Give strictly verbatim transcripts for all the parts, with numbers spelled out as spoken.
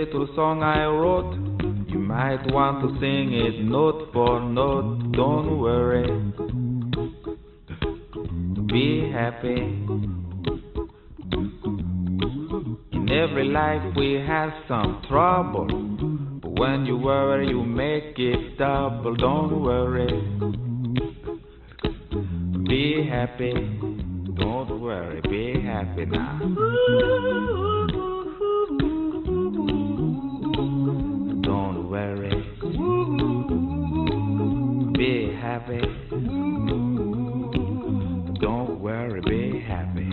little song I wrote. You might want to sing it note for note. Don't worry, be happy. In every life we have some trouble, but when you worry you make it double. Don't worry, be happy. Don't worry, be happy now. Don't worry, be happy. Don't worry, be happy.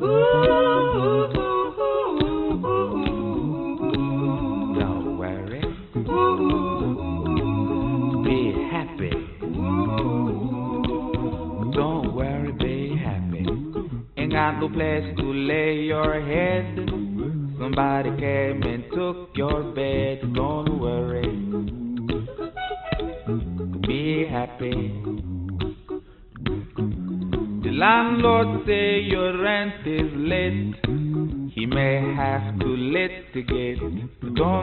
Don't worry, be happy. Don't worry, be happy. Ain't got no place to lay your head. Somebody came and took your bed. Don't worry, be happy. The landlord say your rent is late. He may have to litigate. Don't